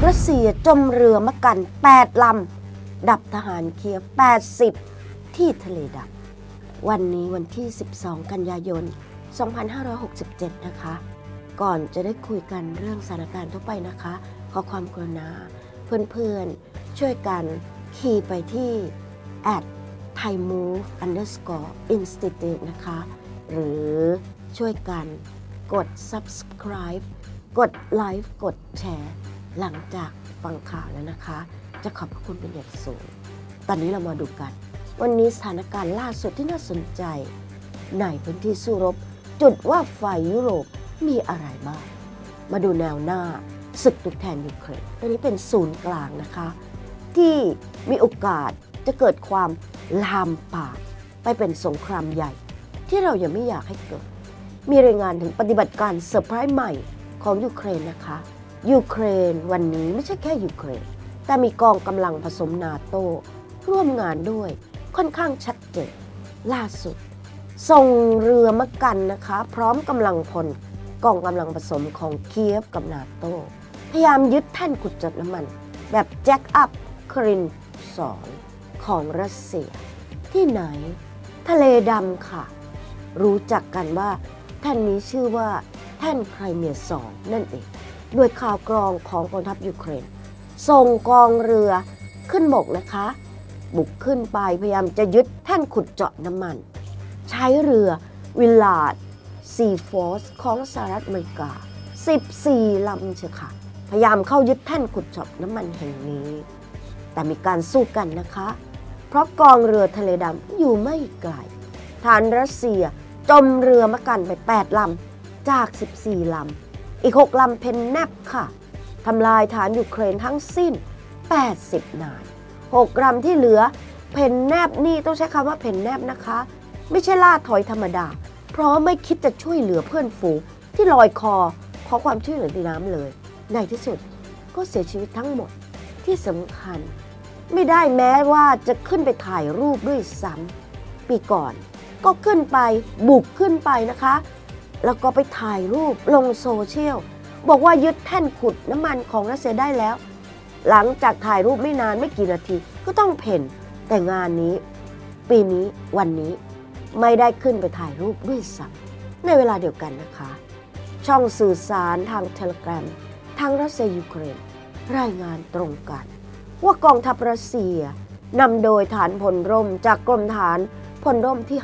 รัสเซียจมเรือมะกัน8 ลำดับทหารเคียฟ80ที่ทะเลดำวันนี้วันที่12 กันยายน 2567นะคะก่อนจะได้คุยกันเรื่องสถานการณ์ทั่วไปนะคะขอความกรุณาเพื่อนๆช่วยกันคีย์ไปที่ @thaimove_institute นะคะหรือช่วยกันกด subscribe กดไลค์กดแชร์หลังจากฟังข่าวแล้วนะคะจะขอบพระคุณเป็นอย่างสูงตอนนี้เรามาดูกันวันนี้สถานการณ์ล่าสุดที่น่าสนใจในพื้นที่สู้รบจุดว่าฝ่ายยุโรปมีอะไรบ้างมาดูแนวหน้าศึกตุกแทนยูเครนตอนนี้เป็นศูนย์กลางนะคะที่มีโอกาสจะเกิดความลามปามไปเป็นสงครามใหญ่ที่เรายังไม่อยากให้เกิดมีรายงานถึงปฏิบัติการเซอร์ไพรส์ใหม่ของยูเครนนะคะยูเครนวันนี้ไม่ใช่แค่ยูเครนแต่มีกองกำลังผสมนาโต้ร่วมงานด้วยค่อนข้างชัดเจนล่าสุดส่งเรือมะกันนะคะพร้อมกำลังพลกองกำลังผสมของเคียฟกับนาโต้พยายามยึดแท่นขุดเจาะน้ำมันแบบแจ็คอัพคริน2ของรัสเซียที่ไหนทะเลดำค่ะรู้จักกันว่าแท่นนี้ชื่อว่าแท่นไครเมีย2นั่นเองด้วยข่าวกรองของกองทัพยูเครนส่งกองเรือขึ้นบกนะคะบุกขึ้นไปพยายามจะยึดแท่นขุดเจาะน้ำมันใช้เรือวิลลาร์ดซีฟอร์สของสหรัฐอเมริกา14 ลำเชียวค่ะพยายามเข้ายึดแท่นขุดเจาะน้ำมันแห่งนี้แต่มีการสู้กันนะคะเพราะกองเรือทะเลดำอยู่ไม่ไกลฐานรัสเซียจมเรือมะกันไป8 ลำจาก14 ลำอีก6 ลำเพนแนบค่ะทำลายฐานยูเครนทั้งสิ้น80 นาย6 ลำที่เหลือเพนแนบนี่ต้องใช้คำว่าเพนแนบนะคะไม่ใช่ล่าถอยธรรมดาเพราะไม่คิดจะช่วยเหลือเพื่อนฝูงที่ลอยคอขอความช่วยเหลือในน้ำเลยในที่สุดก็เสียชีวิตทั้งหมดที่สำคัญไม่ได้แม้ว่าจะขึ้นไปถ่ายรูปด้วยซ้ำปีก่อนก็ขึ้นไปบุกขึ้นไปนะคะแล้วก็ไปถ่ายรูปลงโซเชียลบอกว่ายึดแท่นขุดน้ำมันของรัสเซียได้แล้วหลังจากถ่ายรูปไม่นานไม่กี่นาทีก็ต้องเพ่นแต่งานนี้ปีนี้วันนี้ไม่ได้ขึ้นไปถ่ายรูปด้วยซ้ำในเวลาเดียวกันนะคะช่องสื่อสารทางเทเลแกรมทางรัสเซียยูเครนรายงานตรงกันว่ากองทัพรัสเซียนำโดยฐานพลร่มจากกรมฐานพลร่มที่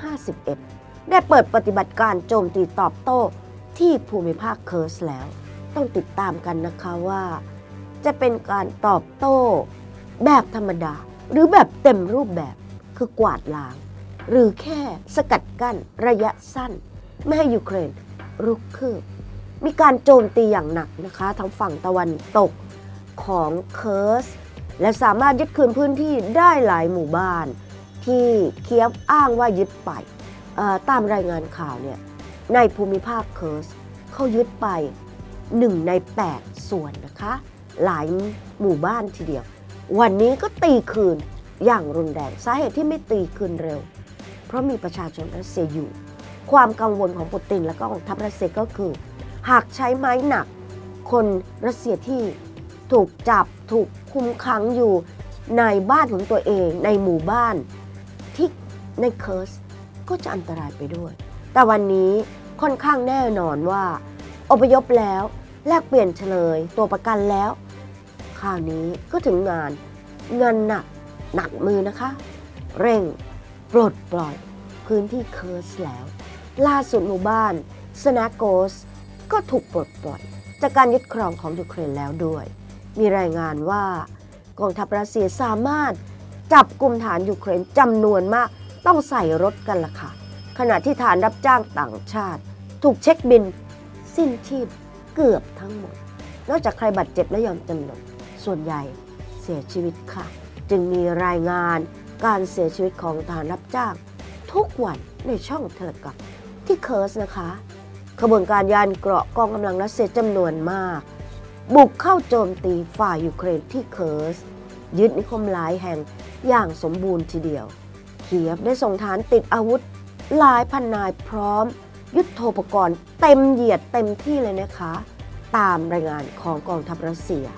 51ได้เปิดปฏิบัติการโจมตีตอบโต้ที่ภูมิภาคเคิร์สแล้วต้องติดตามกันนะคะว่าจะเป็นการตอบโต้แบบธรรมดาหรือแบบเต็มรูปแบบคือกวาดล้างหรือแค่สกัดกั้นระยะสั้นไม่ให้ยูเครนรุกคืบมีการโจมตีอย่างหนักนะคะทางฝั่งตะวันตกของเคิร์สและสามารถยึดคืนพื้นที่ได้หลายหมู่บ้านที่เคียฟอ้างว่ายึดไปตามรายงานข่าวเนี่ยในภูมิภาคเคิร์สเขายึดไป1 ใน 8 ส่วนนะคะหลายหมู่บ้านทีเดียววันนี้ก็ตีคืนอย่างรุนแรงสาเหตุที่ไม่ตีคืนเร็วเพราะมีประชาชนรัสเซียอยู่ความกังวลของปูตินและก็กองทัพรัสเซียก็คือหากใช้ไม้หนักคนรัสเซียที่ถูกจับถูกคุมขังอยู่ในบ้านของตัวเองในหมู่บ้านที่ในเคิร์สก็จะอันตรายไปด้วยแต่วันนี้ค่อนข้างแน่นอนว่าอพยพแล้วแลกเปลี่ยนเฉลยตัวประกันแล้วคราวนี้ก็ถึงงานหนักมือนะคะเร่งปลดปล่อยพื้นที่เคิร์สแล้วล่าสุดหมู่บ้านสนาโกสก็ถูกปลดปล่อยจากการยึดครองของยูเครนแล้วด้วยมีรายงานว่ากองทัพรัสเซียสามารถจับกุมฐานยูเครนจำนวนมากต้องใส่รถกันล่ะค่ะขณะที่ฐานรับจ้างต่างชาติถูกเช็คบินสิ้นชีพเกือบทั้งหมดนอกจากใครบาดเจ็บและยอมจำนนส่วนใหญ่เสียชีวิตค่ะจึงมีรายงานการเสียชีวิตของทหารรับจ้างทุกวันในช่องเทเลกราฟที่เคิร์สนะคะขบวนการยานเกราะกองกำลังรัสเซียจำนวนมากบุกเข้าโจมตีฝ่ายยูเครนที่เคิร์สยึดนิคมหลายแห่งอย่างสมบูรณ์ทีเดียวเคียฟได้ส่งฐานติดอาวุธหลายพันนายพร้อมยุทโธปกรณ์เต็มเหยียดเต็มที่เลยนะคะตามรายงานของกองทัพรัสเซีย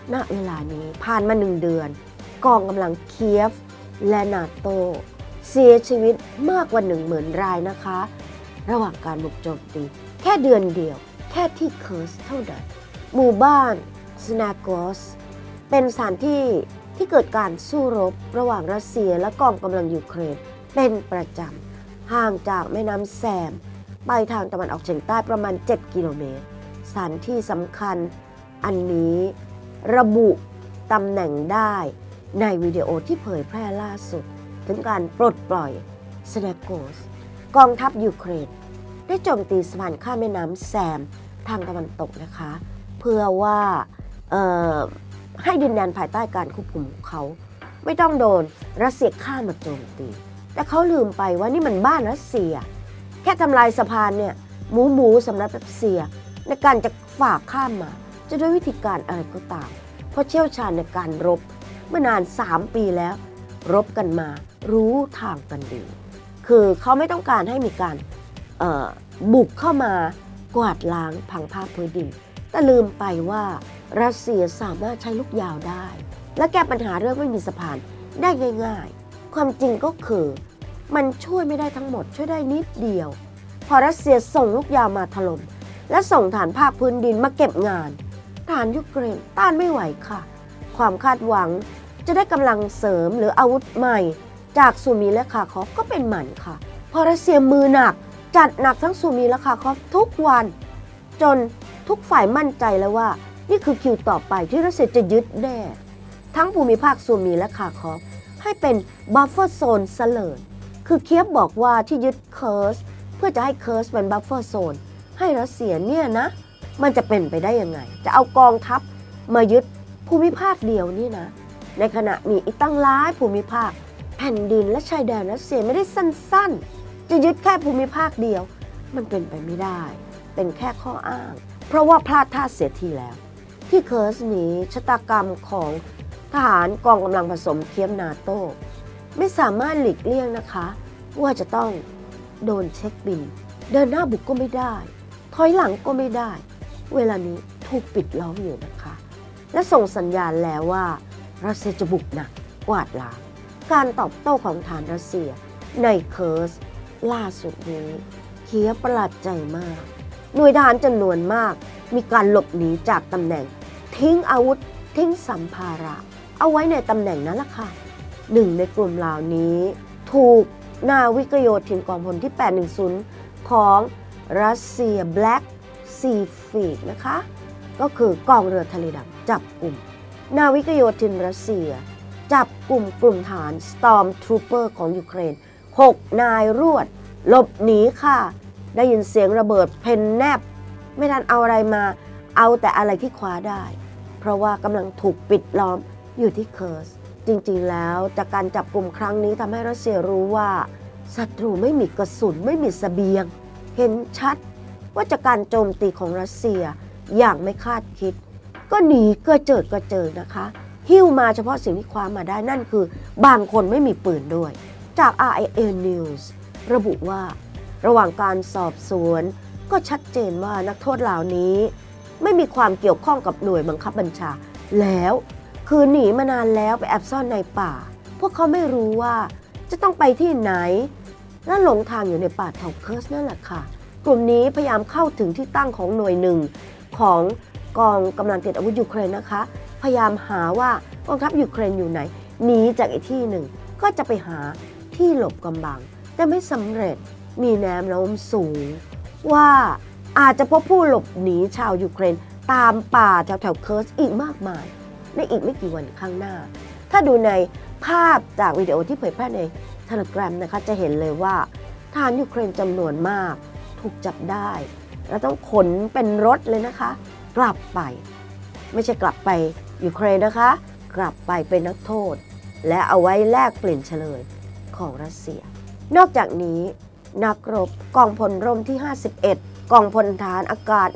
ณเวลานี้ผ่านมา1 เดือนกองกำลังเคียฟและนาโตเสียชีวิตมากกว่า 10,000 รายนะคะระหว่างการบุกโจมตีแค่เดือนเดียวแค่ที่เคิร์สเท่านั้นหมู่บ้านสนาโกสเป็นสถานที่ที่เกิดการสู้รบระหว่างรัสเซียและกองกำลังยูเครนเป็นประจำห่างจากแม่น้ำแซมไปทางตะวันออกเฉียงใต้ประมาณ7 กิโลเมตรสถานที่สำคัญอันนี้ระบุตำแหน่งได้ในวิดีโอที่เผยแพร่ล่าสุดถึงการปลดปล่อยสนาโกสกองทัพยูเครนได้โจมตีสะพานข้ามแม่น้ำแซมทางตะวันตกนะคะเพื่อว่าให้ดินแดนภายใต้การควบคุมของเขาไม่ต้องโดนรัสเซียข้ามมาโจมตีแต่เขาลืมไปว่านี่มันบ้านรัสเซียแค่ทำลายสะพานเนี่ยหมูสำหรับรัสเซียในการจะฝ่าข้ามมาจะด้วยวิธีการอะไรก็ตามเพราะเชี่ยวชาญในการรบเมื่อนาน3 ปีแล้วรบกันมารู้ทางกันดีคือเขาไม่ต้องการให้มีการบุกเข้ามากวาดล้างพังภาคพื้นดินแต่ลืมไปว่ารัสเซียสามารถใช้ลูกยาวได้และแก้ปัญหาเรื่องไม่มีสะพานได้ง่ายๆความจริงก็คือมันช่วยไม่ได้ทั้งหมดช่วยได้นิดเดียวพอรัสเซียส่งลูกยาวมาถล่มและส่งฐานภาคพื้นดินมาเก็บงานฐานยูเครนต้านไม่ไหวค่ะความคาดหวังจะได้กำลังเสริมหรืออาวุธใหม่จากซูมีและคาคอฟก็เป็นหมันค่ะพอรัสเซียมือหนักจัดหนักทั้งซูมีและคาคอฟทุกวันจนทุกฝ่ายมั่นใจแล้วว่านี่คือคิวต่อไปที่รัสเซียจะยึดแน่ทั้งภูมิภาคซูมีและคาคอฟให้เป็นบัฟเฟอร์โซนซะเลยคือเคียฟบอกว่าที่ยึดเคิร์สเพื่อจะให้เคิร์สเป็นบัฟเฟอร์โซนให้รัสเซียเนี่ยนะมันจะเป็นไปได้ยังไงจะเอากองทัพมายึดภูมิภาคเดียวนี่นะในขณะมีอีกตั้งหลายภูมิภาคแผ่นดินและชายแดนรัสเซียไม่ได้สั้นๆจะยึดแค่ภูมิภาคเดียวมันเป็นไปไม่ได้เป็นแค่ข้ออ้างเพราะว่าพลาดท่าเสียทีแล้วที่เคิร์สนี้ชะตากรรมของทหารกองกำลังผสมเคียฟนาโต้ไม่สามารถหลีกเลี่ยงนะคะว่าจะต้องโดนเช็คบินเดินหน้าบุกก็ไม่ได้ถอยหลังก็ไม่ได้เวลานี้ถูกปิดล้อมอยู่นะคะและส่งสัญญาณแล้วว่ารัสเซียจะบุกหนักกวาดล้างการตอบโต้ของฐานรัสเซียในเคิร์สล่าสุดนี้เคียฟประหลาดใจมากหน่วยทหารจำนวนมากมีการหลบหนีจากตำแหน่งทิ้งอาวุธทิ้งสัมภาระเอาไว้ในตำแหน่งนั้นล่ะค่ะหนึ่งในกลุ่มเหล่านี้ถูกนาวิกโยธินกองพลที่810ของรัสเซีย Black Sea Fleet นะคะก็คือกองเรือทะเลดำจับกลุ่มนาวิกโยธินรัสเซียจับกลุ่มฐาน Storm Trooper ของยูเครน6 นายรวดหลบหนีค่ะได้ยินเสียงระเบิดเพนแนบไม่ทันเอาอะไรมาเอาแต่อะไรที่คว้าได้เพราะว่ากำลังถูกปิดล้อมอยู่ที่เคิร์สจริงๆแล้วจากการจับกลุ่มครั้งนี้ทำให้รัสเซียรู้ว่าศัตรูไม่มีกระสุนไม่มีเสบียงเห็นชัดว่าจากการโจมตีของรัสเซียอย่างไม่คาดคิดก็หนีกระเจิดนะคะหิ้วมาเฉพาะสิ่งที่คว้ามาได้นั่นคือบางคนไม่มีปืนด้วยจาก RIA News ระบุว่าระหว่างการสอบสวนก็ชัดเจนว่านักโทษเหล่านี้ไม่มีความเกี่ยวข้องกับหน่วยบังคับบัญชาแล้วคือหนีมานานแล้วไปแอบซ่อนในป่าพวกเขาไม่รู้ว่าจะต้องไปที่ไหนและหลงทางอยู่ในป่าเทาเคิร์สนั่นแหละค่ะกลุ่มนี้พยายามเข้าถึงที่ตั้งของหน่วยหนึ่งของกองกำลังติดอาวุธยูเครนนะคะพยายามหาว่ากองทัพยูเครนอยู่ไหนหนีจากอีกที่หนึ่งก็จะไปหาที่หลบกำบังแต่ไม่สำเร็จมีแนวโน้มสูงว่าอาจจะพบผู้หลบหนีชาวยูเครนตามป่าแถวเคิร์สอีกมากมายในอีกไม่กี่วันข้างหน้าถ้าดูในภาพจากวิดีโอที่เผยแพร่ใน Telegram นะคะจะเห็นเลยว่าทหารยูเครนจำนวนมากถูกจับได้แล้วต้องขนเป็นรถเลยนะคะกลับไปไม่ใช่กลับไปยูเครนนะคะกลับไปเป็นนักโทษและเอาไว้แลกเปลี่ยนเฉลยของรัสเซียนอกจากนี้นักรบกองพลร่มที่51กองพลฐานอากาศ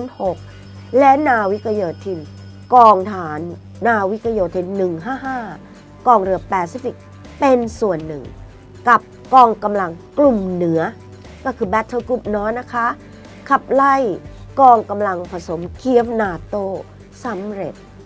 106และนาวิกโยธินกองฐานนาวิกโยธิน155กองเรือแปซิฟิกเป็นส่วนหนึ่งกับกองกำลังกลุ่มเหนือก็คือ Battle Group น้อยนะคะขับไล่กองกำลังผสมเคียฟนาโตสำเร็จ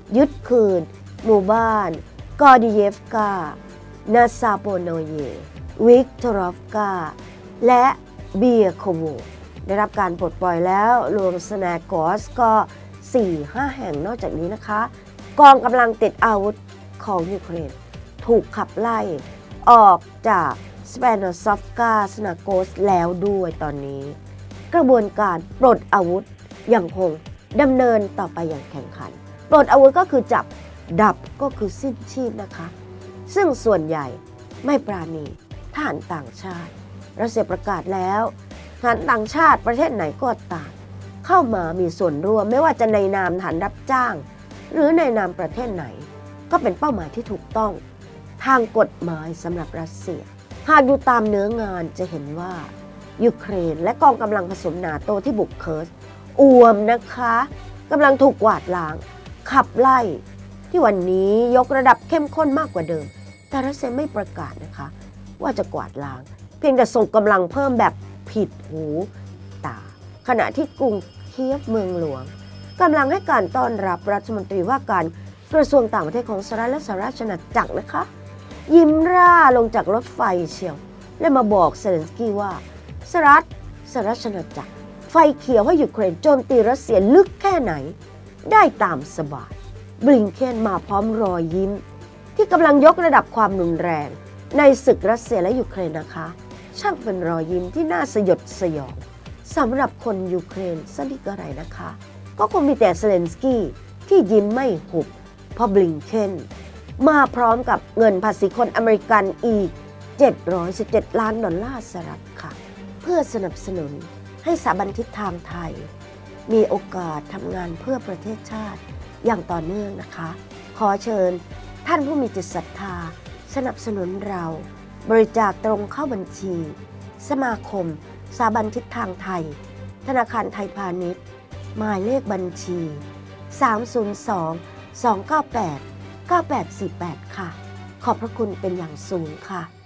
ยึดคืนหมู่บ้านกอดิเยฟกานาซาโปโนเยวิกตอรอฟกาและเบียโคโวได้รับการปลดปล่อยแล้วรวมสแนกอสก็ 4-5 แห่งนอกจากนี้นะคะกองกำลังติดอาวุธของยูเครนถูกขับไล่ออกจากสเปนซอฟกาสนาโกสแล้วด้วยตอนนี้กระบวนการปลดอาวุธยังคงดำเนินต่อไปอย่างแข่งขันปลดอาวุธก็คือจับดับก็คือสิ้นชีพนะคะซึ่งส่วนใหญ่ไม่ปราณีทหารต่างชาติรัสเซียประกาศแล้วทหารต่างชาติประเทศไหนก็ตามเข้ามามีส่วนร่วมไม่ว่าจะในนามทหารรับจ้างหรือในนามประเทศไหนก็เป็นเป้าหมายที่ถูกต้องทางกฎหมายสำหรับรัสเซียหากดูตามเนื้องานจะเห็นว่ายูเครนและกองกำลังผสมนาโตที่บุกเคิร์สอวมนะคะกำลังถูกกวาดล้างขับไล่ที่วันนี้ยกระดับเข้มข้นมากกว่าเดิมแต่รัสเซียไม่ประกาศนะคะว่าจะกวาดล้างเพียงแต่ส่งกำลังเพิ่มแบบผิดหูตาขณะที่กรุงเคียฟเมืองหลวงกำลังให้การต้อนรับรัฐมนตรีว่าการกระทรวงต่างประเทศของสหรัฐและสหราชอาณาจักรนะคะยิ้มร่าลงจากรถไฟเชียวและมาบอกเซเลนสกี้ว่าสหราชอาณาจักรไฟเขียวให้ยูเครนโจมตีรัสเซียลึกแค่ไหนได้ตามสบายบลิงเคนมาพร้อมรอยยิ้มที่กำลังยกระดับความรุนแรงในศึกรัสเซียและยูเครนนะคะช่างเป็นรอยยิ้มที่น่าสยดสยองสำหรับคนยูเครนสักนิดอะไรนะคะก็คงมีแต่เซเลนสกี้ที่ยิ้มไม่หุบเพราะบลิงเคนมาพร้อมกับเงินภาษีคนอเมริกันอีก$717 ล้านสหรัฐค่ะเพื่อสนับสนุนให้สถาบันทิศทางไทยมีโอกาสทำงานเพื่อประเทศชาติอย่างต่อเนื่องนะคะขอเชิญท่านผู้มีจิตศรัทธาสนับสนุนเราบริจาคตรงเข้าบัญชีสมาคมสถาบันทิศทางไทยธนาคารไทยพาณิชย์หมายเลขบัญชี302-298-9848ค่ะขอบพระคุณเป็นอย่างสูงค่ะ